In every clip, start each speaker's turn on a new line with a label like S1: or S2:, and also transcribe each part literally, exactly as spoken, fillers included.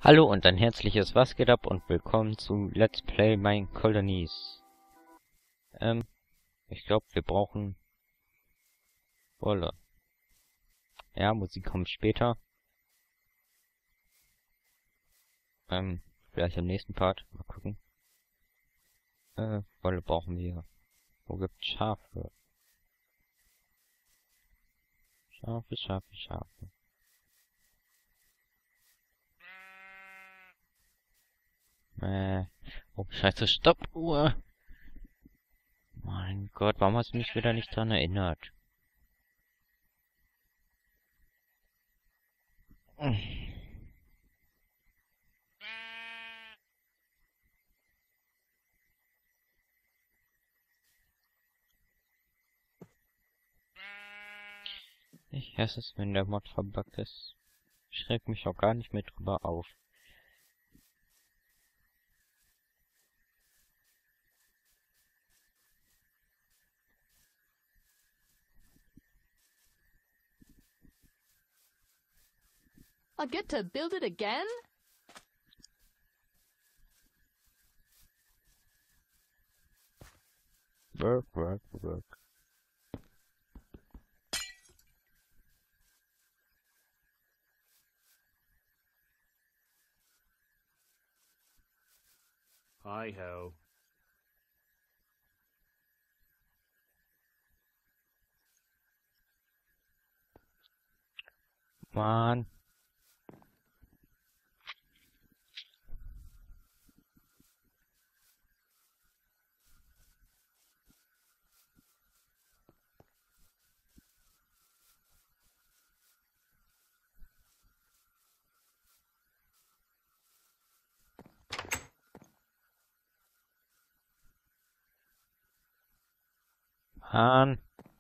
S1: Hallo und ein herzliches Was geht ab und willkommen zu Let's Play Mine Colonies. Ähm, ich glaube, wir brauchen Wolle. Ja, Musik kommt später. Ähm, vielleicht im nächsten Part. Mal gucken. Äh, Wolle brauchen wir. Wo gibt's Schafe? Schafe, Schafe, Schafe. Äh, oh, scheiße, Stoppuhr! Mein Gott, warum hast du mich wieder nicht dran erinnert? Ich hasse es, wenn der Mod verbuggt ist. Ich schreck mich auch gar nicht mehr drüber auf.
S2: I'll get to build it again?
S1: Work, work, work.
S3: Hi ho.
S1: Mann. Mann.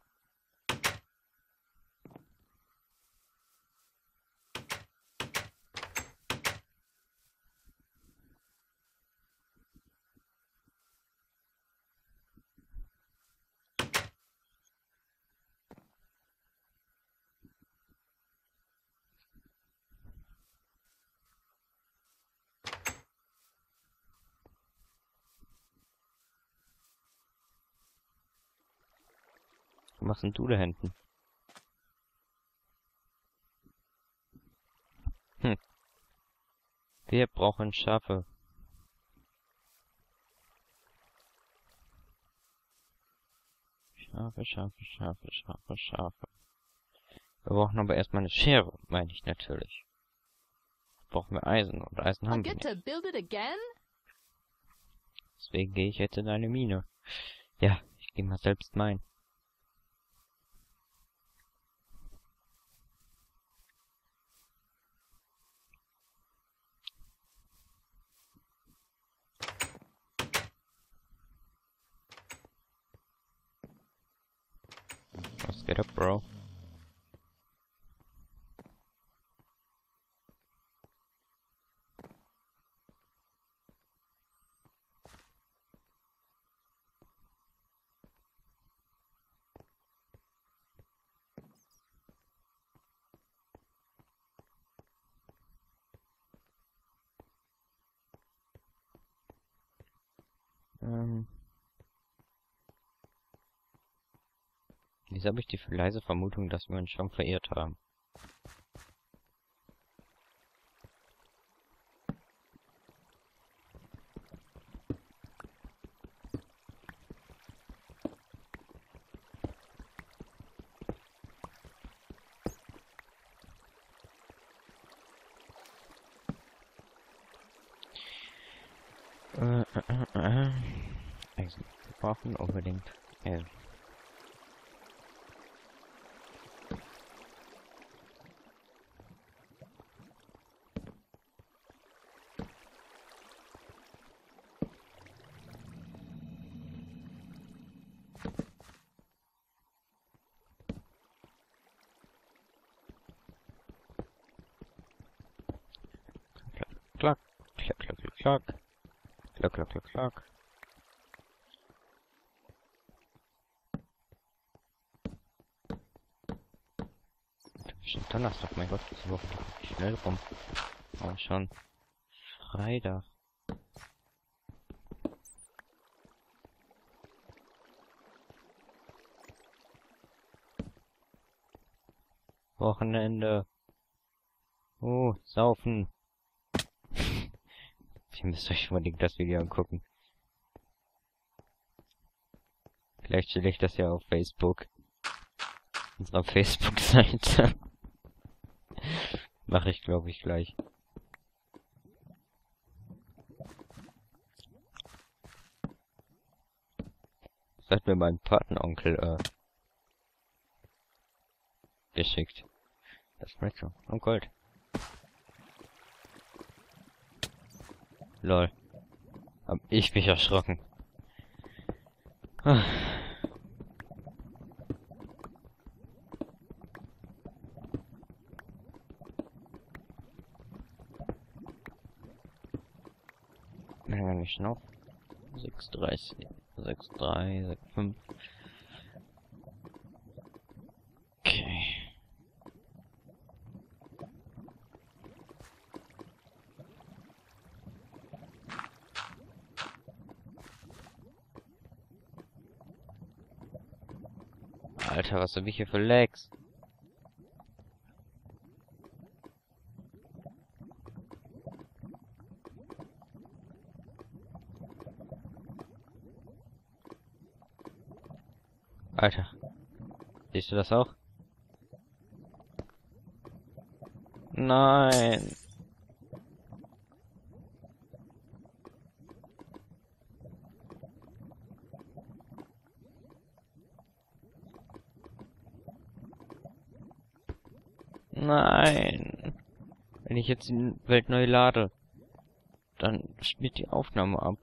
S1: Was machst denn du da hinten? Hm. Wir brauchen Schafe. Schafe, Schafe, Schafe, Schafe, Schafe. Wir brauchen aber erstmal eine Schere, meine ich natürlich. Brauchen wir Eisen und Eisen
S2: I'll
S1: haben wir
S2: get to
S1: nicht.
S2: build it again?
S1: Deswegen gehe ich jetzt in eine Mine. Ja, ich gehe mal selbst mein. Was geht ab, Bro? Ähm. Wieso habe ich die leise Vermutung, dass wir uns schon verirrt haben? Äh, äh, äh, äh. Eisen. Wir brauchen unbedingt Eisen. Klack, klack, klack, klack, klack. Klack, klack, klack, klack. Schon Donnerstag, mein Gott, diese Woche geht schnell rum. Aber schon. Freitag. Wochenende. Oh, saufen. Ihr müsst euch unbedingt das Video angucken. Vielleicht stelle ich das ja auf Facebook. Unserer Facebook-Seite. Mache ich, glaube ich, gleich. Das hat mir mein Patenonkel äh, geschickt. Das Retro. Oh Gold. Lol. Hab ich mich erschrocken. Ah. Länger nicht noch. sechs dreißig, sechs drei, sechs fünf. Okay. Alter, was hab ich hier für Lags? Alter. Siehst du das auch? Nein. Nein. Wenn ich jetzt die Welt neu lade, dann spielt die Aufnahme ab.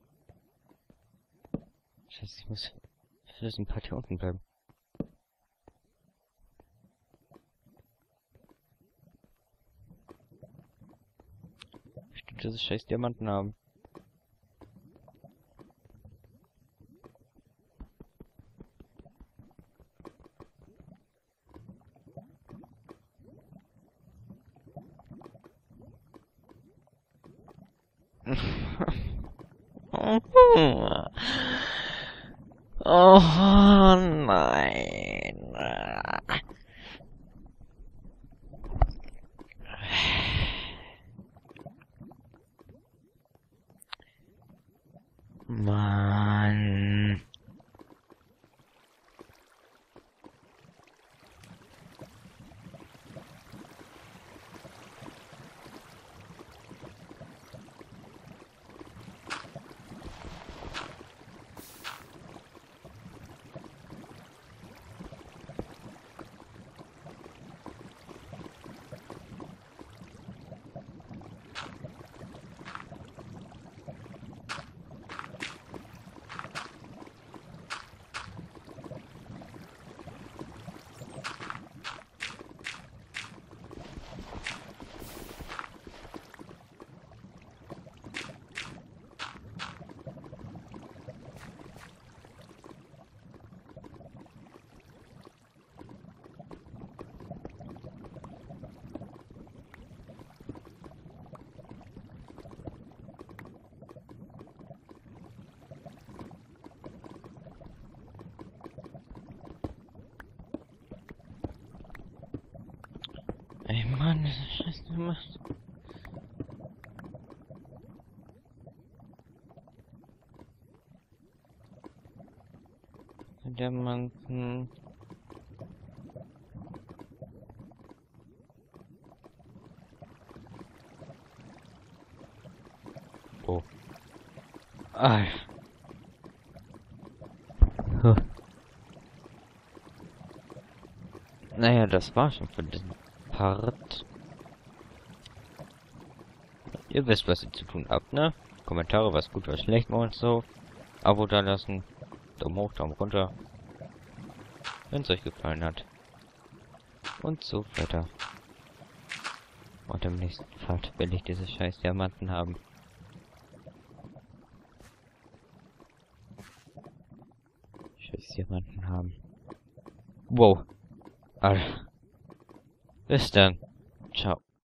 S1: Scheiße, ich muss für das ein paar hier unten bleiben. Bestimmt diese scheiß Diamanten haben. Oh nein. Mann. Ey Mann, das ist scheiße gemacht. Diamanten. Oh. Ah. Huh. Naja, das war schon für diesen Part. Ihr wisst, was ihr zu tun habt, ne? Kommentare, was gut, was schlecht und so. Abo da lassen. Daumen hoch, Daumen runter. Wenn es euch gefallen hat. Und so weiter. Und im nächsten Part will ich diese scheiß Diamanten haben. Scheiß Diamanten haben. Wow. Alter. Bis dann.